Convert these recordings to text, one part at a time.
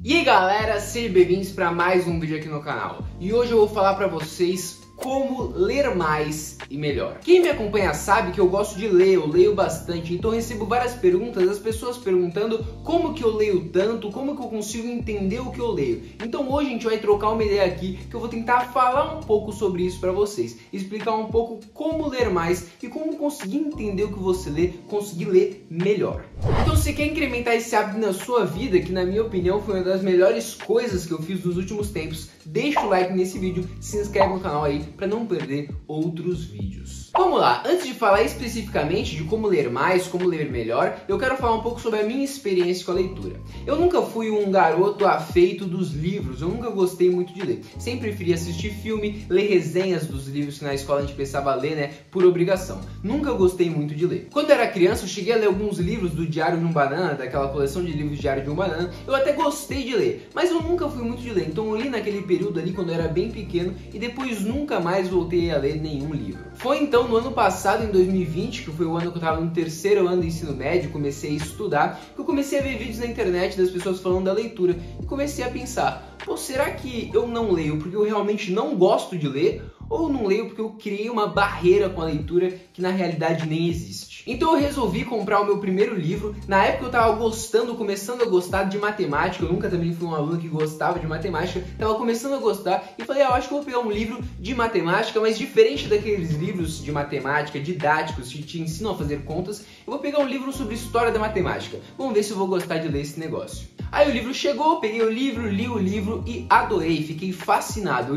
E aí galera, sejam bem-vindos para mais um vídeo aqui no canal. E hoje eu vou falar para vocês como ler mais e melhor. Quem me acompanha sabe que eu gosto de ler, eu leio bastante, então eu recebo várias perguntas, as pessoas perguntando como que eu leio tanto, como que eu consigo entender o que eu leio. Então hoje a gente vai trocar uma ideia aqui, que eu vou tentar falar um pouco sobre isso para vocês, explicar um pouco como ler mais e como conseguir entender o que você lê, conseguir ler melhor. Então se você quer incrementar esse hábito na sua vida, que na minha opinião foi uma das melhores coisas que eu fiz nos últimos tempos, deixa o like nesse vídeo, se inscreve no canal aí para não perder outros vídeos. Vamos lá, antes de falar especificamente de como ler mais, como ler melhor, eu quero falar um pouco sobre a minha experiência com a leitura. Eu nunca fui um garoto afeito dos livros, eu nunca gostei muito de ler. Sempre preferi assistir filme, ler resenhas dos livros que na escola a gente precisava ler, né, por obrigação. Nunca gostei muito de ler. Quando eu era criança, eu cheguei a ler alguns livros do Diário de um Banana, daquela coleção de livros Diário de um Banana. Eu até gostei de ler, mas eu nunca fui muito de ler. Então eu li naquele período ali quando eu era bem pequeno e depois nunca mais voltei a ler nenhum livro. Foi então no ano passado, em 2020, que foi o ano que eu estava no terceiro ano do ensino médio, comecei a estudar, que eu comecei a ver vídeos na internet das pessoas falando da leitura e comecei a pensar, pô, será que eu não leio porque eu realmente não gosto de ler? Ou não leio porque eu criei uma barreira com a leitura que na realidade nem existe. Então eu resolvi comprar o meu primeiro livro. Na época eu estava gostando, começando a gostar de matemática. Eu nunca também fui um aluno que gostava de matemática. Estava começando a gostar e falei, eu acho que eu vou pegar um livro de matemática, mas diferente daqueles livros de matemática didáticos que te ensinam a fazer contas, eu vou pegar um livro sobre história da matemática. Vamos ver se eu vou gostar de ler esse negócio. Aí o livro chegou, peguei o livro, li o livro e adorei, fiquei fascinado.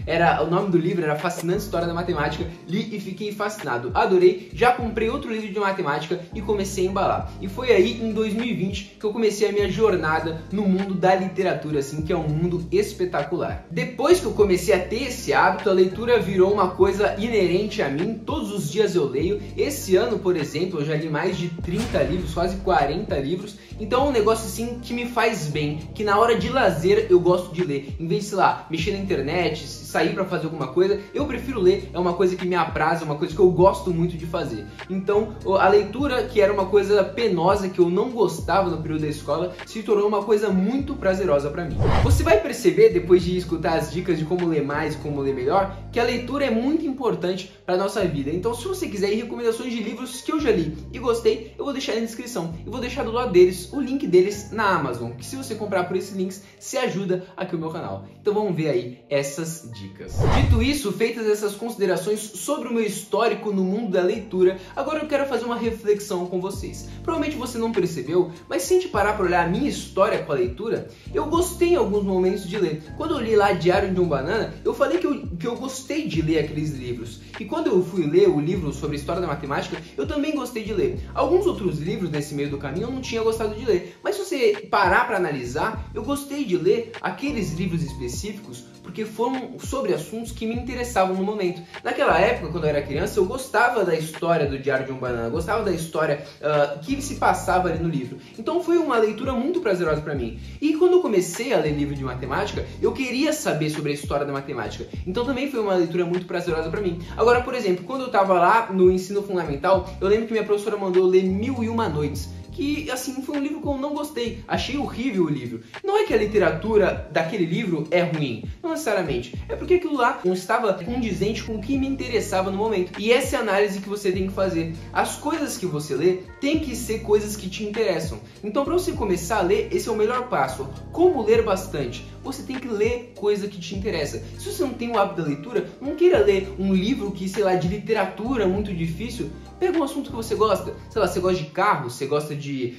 O nome do livro era Fascinante História da Matemática, li e fiquei fascinado, adorei, já comprei outro livro de matemática e comecei a embalar. E foi aí em 2020 que eu comecei a minha jornada no mundo da literatura, assim, que é um mundo espetacular. Depois que eu comecei a ter esse hábito, a leitura virou uma coisa inerente a mim, todos os dias eu leio. Esse ano, por exemplo, eu já li mais de 30 livros, quase 40 livros, então é um negócio assim que me faz bem, que na hora de lazer eu gosto de ler. Em vez de, sei lá, mexer na internet, sair pra fazer alguma coisa, eu prefiro ler, é uma coisa que me apraz, é uma coisa que eu gosto muito de fazer. Então a leitura, que era uma coisa penosa, que eu não gostava no período da escola, se tornou uma coisa muito prazerosa pra mim. Você vai perceber, depois de escutar as dicas de como ler mais e como ler melhor, que a leitura é muito importante pra nossa vida. Então se você quiser ir recomendações de livros que eu já li e gostei, eu vou deixar aí na descrição. E vou deixar do lado deles o link deles na Amazon, que se você comprar por esses links, se ajuda aqui o meu canal. Então vamos ver aí essas dicas. Dito isso, feitas essas considerações sobre o meu histórico no mundo da leitura, agora eu quero fazer uma reflexão com vocês. Provavelmente você não percebeu, mas se a gente parar para olhar a minha história com a leitura, eu gostei em alguns momentos de ler. Quando eu li lá Diário de um Banana, eu falei que eu gostei de ler aqueles livros. E quando eu fui ler o livro sobre a história da matemática, eu também gostei de ler. Alguns outros livros nesse meio do caminho eu não tinha gostado de ler. Mas se você parar para analisar, eu gostei de ler aqueles livros específicos porque foram sobre assuntos que me interessavam no momento. Naquela época, quando eu era criança, eu gostava da história do Diário de um Banana, gostava da história que se passava ali no livro. Então foi uma leitura muito prazerosa para mim. E quando eu comecei a ler livro de matemática, eu queria saber sobre a história da matemática. Então também foi uma leitura muito prazerosa para mim. Agora, por exemplo, quando eu estava lá no ensino fundamental, eu lembro que minha professora mandou ler 1001 Noites. Que, assim, foi um livro que eu não gostei, achei horrível o livro. Não é que a literatura daquele livro é ruim, não necessariamente, é porque aquilo lá não estava condizente com o que me interessava no momento. E essa é a análise que você tem que fazer. As coisas que você lê tem que ser coisas que te interessam. Então, para você começar a ler, esse é o melhor passo. Como ler bastante? Você tem que ler coisa que te interessa. Se você não tem o hábito da leitura, não queira ler um livro que, sei lá, de literatura muito difícil. Pega um assunto que você gosta. Sei lá, você gosta de carro, você gosta de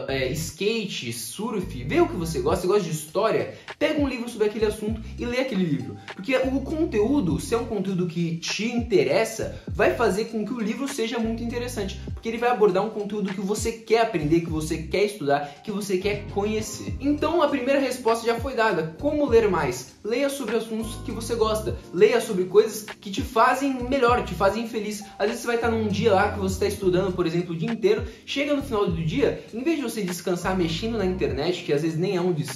skate, surf, vê o que você gosta de história, pega um livro sobre aquele assunto e lê aquele livro. Porque o conteúdo, se é um conteúdo que te interessa, vai fazer com que o livro seja muito interessante. Porque ele vai abordar um conteúdo que você quer aprender, que você quer estudar, que você quer conhecer. Então a primeira resposta já foi dada. Como ler mais? Leia sobre assuntos que você gosta. Leia sobre coisas que te fazem melhor, te fazem feliz. Às vezes você vai estar num dia lá que você está estudando, por exemplo, o dia inteiro, chega no final do dia, em vez de você descansar mexendo na internet, que às vezes nem é um descanso,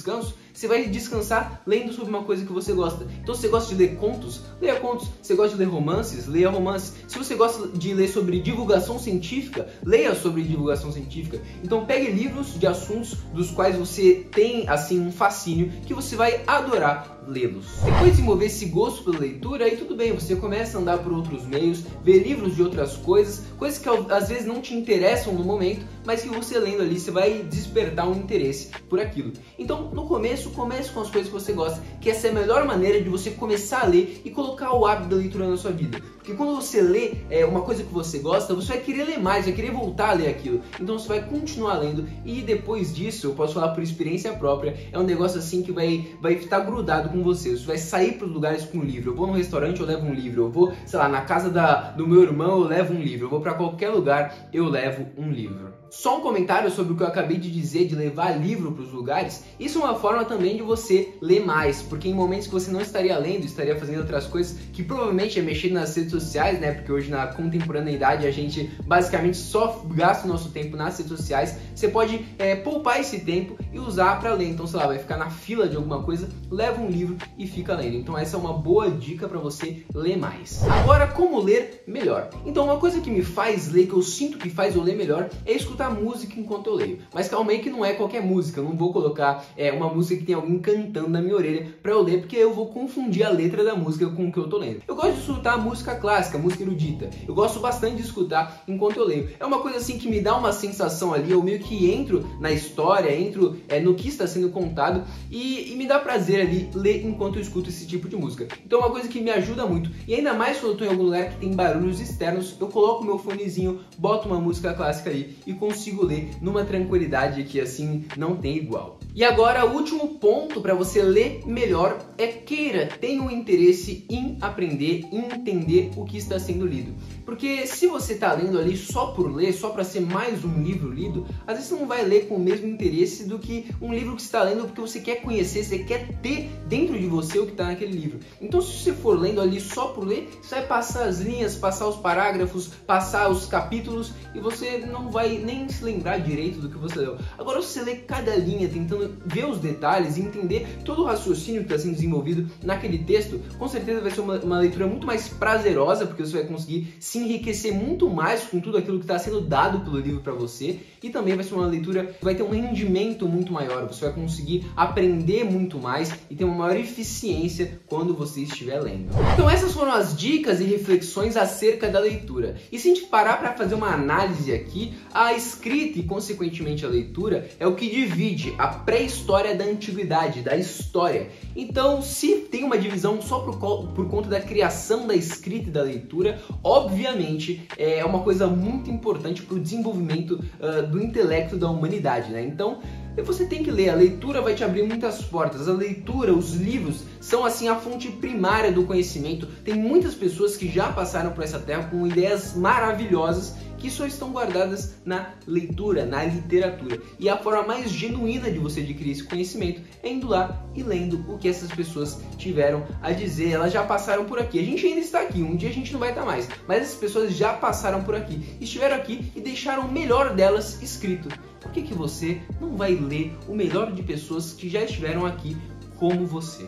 Você vai descansar lendo sobre uma coisa que você gosta. Então, se você gosta de ler contos, leia contos. Se você gosta de ler romances, leia romances. Se você gosta de ler sobre divulgação científica, leia sobre divulgação científica. Então, pegue livros de assuntos dos quais você tem, assim, um fascínio que você vai adorar lê-los. Depois de desenvolver esse gosto pela leitura, aí tudo bem, você começa a andar por outros meios, ver livros de outras coisas que às vezes não te interessam no momento, mas que você lendo ali, você vai despertar um interesse por aquilo. Então, no começo, comece com as coisas que você gosta, que essa é a melhor maneira de você começar a ler e colocar o hábito da leitura na sua vida. Porque quando você lê uma coisa que você gosta, você vai querer ler mais, vai querer voltar a ler aquilo. Então você vai continuar lendo e depois disso, eu posso falar por experiência própria, é um negócio assim que vai estar grudado com você. Você vai sair para os lugares com um livro. Eu vou num restaurante, eu levo um livro. Eu vou, sei lá, na casa do meu irmão, eu levo um livro. Eu vou para qualquer lugar, eu levo um livro. Só um comentário sobre o que eu acabei de dizer, de levar livro para os lugares. Isso é uma forma também de você ler mais, porque em momentos que você não estaria lendo, estaria fazendo outras coisas, que provavelmente é mexer nas redes sociais, né? Porque hoje na contemporaneidade a gente basicamente só gasta o nosso tempo nas redes sociais. Você pode poupar esse tempo e usar para ler. Então, sei lá, vai ficar na fila de alguma coisa, leva um livro e fica lendo. Então essa é uma boa dica para você ler mais. Agora, como ler melhor? Então, uma coisa que me faz ler, que eu sinto que faz eu ler melhor, é escutar música enquanto eu leio. Mas calma aí que não é qualquer música. Eu não vou colocar uma música que tem alguém cantando na minha orelha para eu ler, porque eu vou confundir a letra da música com o que eu tô lendo. Eu gosto de escutar música clássica, música erudita. Eu gosto bastante de escutar enquanto eu leio. É uma coisa assim que me dá uma sensação ali, eu meio que entro na história, entro no que está sendo contado e me dá prazer ali ler enquanto eu escuto esse tipo de música. Então é uma coisa que me ajuda muito. E ainda mais quando eu tô em algum lugar que tem barulhos externos, eu coloco meu fonezinho, boto uma música clássica ali e consigo ler numa tranquilidade que assim não tem igual. E agora o último ponto para você ler melhor é tenha um interesse em aprender, em entender o que está sendo lido. Porque se você está lendo ali só por ler, só para ser mais um livro lido, às vezes você não vai ler com o mesmo interesse do que um livro que você está lendo porque você quer conhecer, você quer ter dentro de você o que está naquele livro. Então se você for lendo ali só por ler, você vai passar as linhas, passar os parágrafos, passar os capítulos e você não vai nem se lembrar direito do que você leu. Agora se você lê cada linha, tentando ver os detalhes e entender todo o raciocínio que está sendo desenvolvido naquele texto, com certeza vai ser uma leitura muito mais prazerosa, porque você vai conseguir se enriquecer muito mais com tudo aquilo que está sendo dado pelo livro para você, e também vai ser uma leitura que vai ter um rendimento muito maior, você vai conseguir aprender muito mais e ter uma maior eficiência quando você estiver lendo. Então essas foram as dicas e reflexões acerca da leitura. E se a gente parar para fazer uma análise aqui, a escrita e consequentemente a leitura é o que divide a pré-história da antiguidade, da história. Então se tem uma divisão só por conta da criação da escrita e da leitura, obviamente é uma coisa muito importante para o desenvolvimento do intelecto da humanidade, né? Então você tem que ler, a leitura vai te abrir muitas portas, a leitura, os livros são assim a fonte primária do conhecimento. Tem muitas pessoas que já passaram por essa terra com ideias maravilhosas que só estão guardadas na leitura, na literatura. E a forma mais genuína de você adquirir esse conhecimento é indo lá e lendo o que essas pessoas tiveram a dizer. Elas já passaram por aqui, a gente ainda está aqui, um dia a gente não vai estar mais, mas essas pessoas já passaram por aqui, estiveram aqui e deixaram o melhor delas escrito. Por que você não vai ler o melhor de pessoas que já estiveram aqui como você?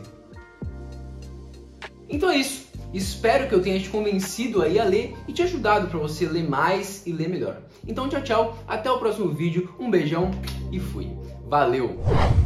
Então é isso. Espero que eu tenha te convencido aí a ler e te ajudado para você ler mais e ler melhor. Então tchau, tchau. Até o próximo vídeo. Um beijão e fui. Valeu!